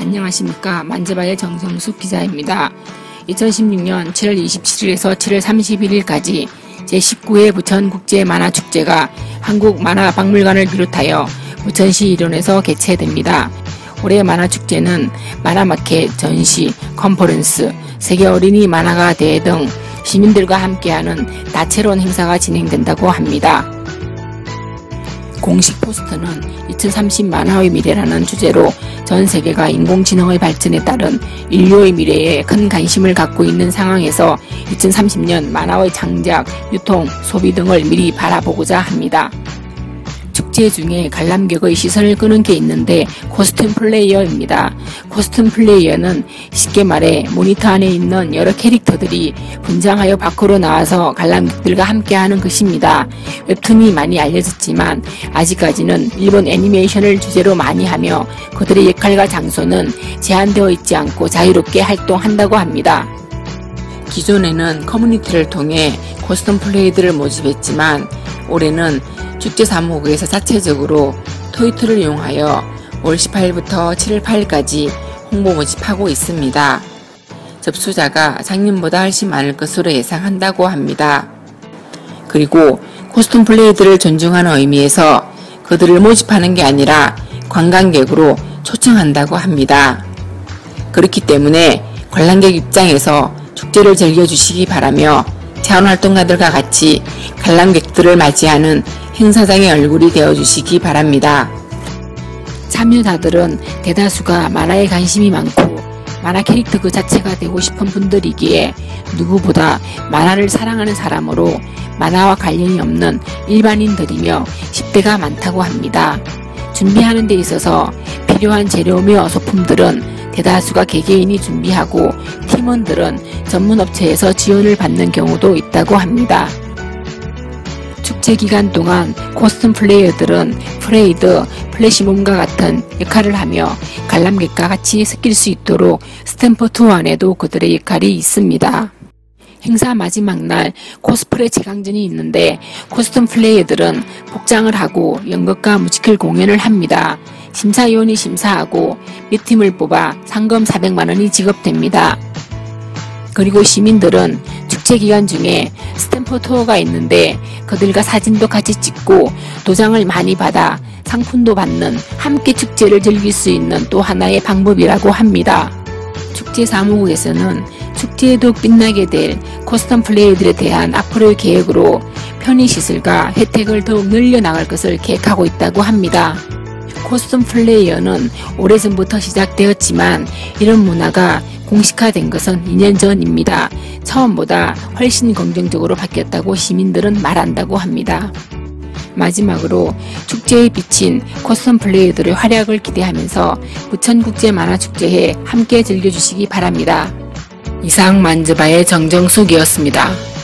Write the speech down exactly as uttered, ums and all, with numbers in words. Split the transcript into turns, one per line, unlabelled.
안녕하십니까. 만재바의 정성숙 기자입니다. 이천십육 년 칠월 이십칠일에서 칠월 삼십일일까지 제십구 회 부천국제만화축제가 한국만화박물관을 비롯하여 부천시 일원에서 개최됩니다. 올해 만화축제는 만화마켓, 전시, 컨퍼런스, 세계 어린이 만화가 대회 등 시민들과 함께하는 다채로운 행사가 진행된다고 합니다. 공식 포스터는 이천삼십 만화의 미래라는 주제로 전 세계가 인공지능의 발전에 따른 인류의 미래에 큰 관심을 갖고 있는 상황에서 이천삼십 년 만화의 창작, 유통, 소비 등을 미리 바라보고자 합니다. 축제 중에 관람객의 시선을 끄는 게 있는데 코스튬 플레이어입니다. 코스튬 플레이어는 쉽게 말해 모니터 안에 있는 여러 캐릭터들이 분장하여 밖으로 나와서 관람객들과 함께하는 것입니다. 웹툰이 많이 알려졌지만 아직까지는 일본 애니메이션을 주제로 많이 하며 그들의 역할과 장소는 제한되어 있지 않고 자유롭게 활동한다고 합니다. 기존에는 커뮤니티를 통해 코스튬 플레이들을 모집했지만 올해는 축제 사무국에서 자체적으로 트위터를 이용하여 올 십팔일부터 칠월 팔일까지 홍보 모집하고 있습니다. 접수자가 작년보다 훨씬 많을 것으로 예상한다고 합니다. 그리고 코스튬 플레이들을 존중하는 의미에서 그들을 모집하는 게 아니라 관광객으로 초청한다고 합니다. 그렇기 때문에 관람객 입장에서 축제를 즐겨주시기 바라며 자원활동가들과 같이 관람객들을 맞이하는 행사장의 얼굴이 되어주시기 바랍니다. 참여자들은 대다수가 만화에 관심이 많고 만화 캐릭터 그 자체가 되고 싶은 분들이기에 누구보다 만화를 사랑하는 사람으로 만화와 관련이 없는 일반인들이며 십 대가 많다고 합니다. 준비하는 데 있어서 필요한 재료며 소품들은 대다수가 개개인이 준비하고 팀원들은 전문업체에서 지원을 받는 경우도 있다고 합니다. 축제 기간 동안 코스튬 플레이어들은 프레이드, 플래시몹과 같은 역할을 하며 관람객과 같이 섞일 수 있도록 스탬프 투어 안에도 그들의 역할이 있습니다. 행사 마지막 날 코스프레 재강전이 있는데 코스튬 플레이어들은 복장을 하고 연극과 뮤지컬 공연을 합니다. 심사위원이 심사하고 몇 팀을 뽑아 상금 사백만 원이 지급됩니다. 그리고 시민들은 축제 기간 중에 스탬프 투어가 있는데 그들과 사진도 같이 찍고 도장을 많이 받아 상품도 받는 함께 축제를 즐길 수 있는 또 하나의 방법이라고 합니다. 축제 사무국에서는 축제에 더욱 빛나게 될 코스튬 플레이들에 대한 앞으로의 계획으로 편의시설과 혜택을 더욱 늘려나갈 것을 계획하고 있다고 합니다. 코스튬 플레이어는 오래전부터 시작되었지만 이런 문화가 공식화된 것은 이 년 전입니다. 처음보다 훨씬 긍정적으로 바뀌었다고 시민들은 말한다고 합니다. 마지막으로 축제에 비친 코스튬 플레이어들의 활약을 기대하면서 부천국제만화축제에 함께 즐겨주시기 바랍니다. 이상 만재바의 정정숙이었습니다.